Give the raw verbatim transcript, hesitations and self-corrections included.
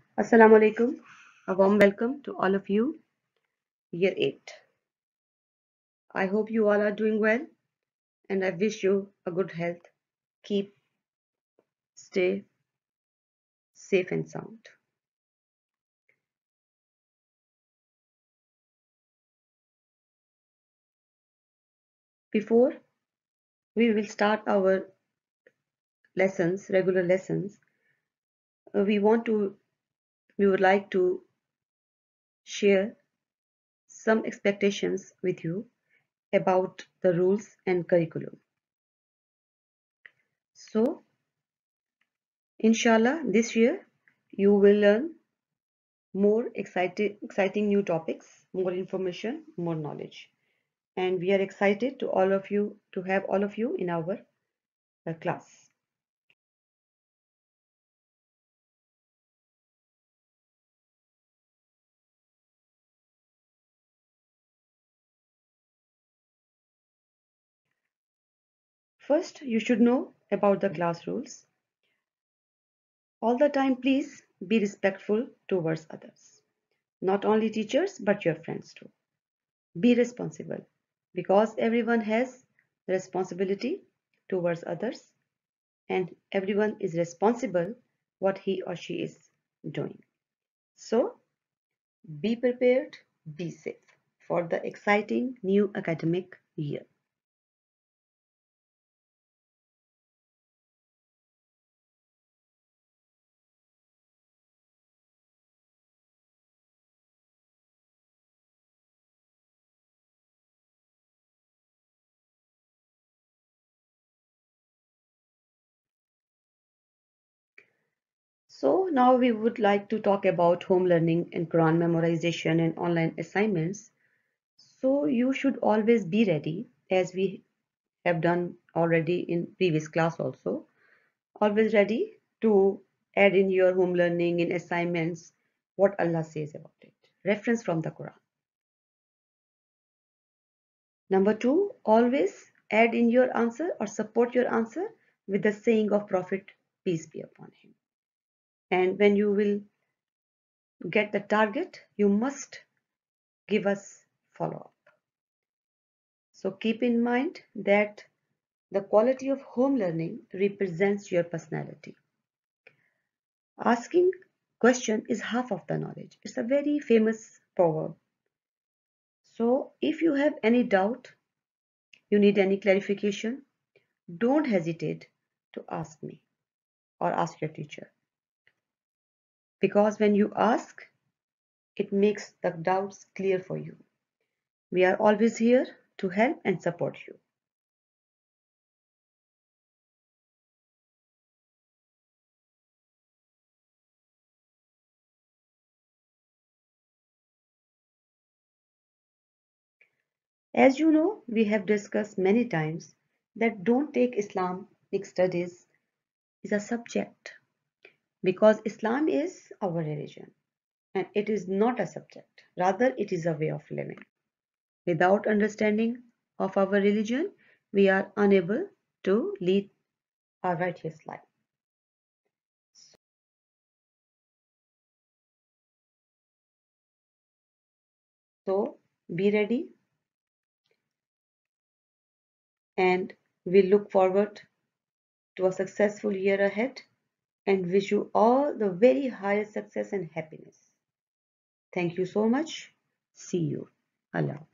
Assalamu alaikum. A warm welcome to all of you. Year eight. I hope you all are doing well and I wish you a good health. Keep, stay safe and sound. Before we will start our lessons, regular lessons, uh, we want to, we would like to share some expectations with you about the rules and curriculum. So, inshallah, this year you will learn more exciting, exciting new topics, more information, more knowledge. And we are excited to all of you to have all of you in our uh, class. First, you should know about the class rules. All the time, please be respectful towards others. Not only teachers, but your friends too. Be responsible because everyone has responsibility towards others and everyone is responsible what he or she is doing. So, be prepared, be safe for the exciting new academic year. So now we would like to talk about home learning and Quran memorization and online assignments. So you should always be ready, as we have done already in previous class also. Always ready to add in your home learning in assignments what Allah says about it. Reference from the Quran. Number two, always add in your answer or support your answer with the saying of Prophet, peace be upon him. And when you will get the target, you must give us follow-up. So keep in mind that the quality of home learning represents your personality. Asking question is half of the knowledge. It's a very famous proverb. So if you have any doubt, you need any clarification, don't hesitate to ask me or ask your teacher. Because when you ask, it makes the doubts clear for you. We are always here to help and support you. As you know, we have discussed many times that don't take Islamic studies is a subject because Islam is our religion and it is not a subject. Rather, it is a way of living. Without understanding of our religion, we are unable to lead a righteous life. So be ready and we look forward to a successful year ahead and wish you all the very highest success and happiness. Thank you so much. See you. Allah.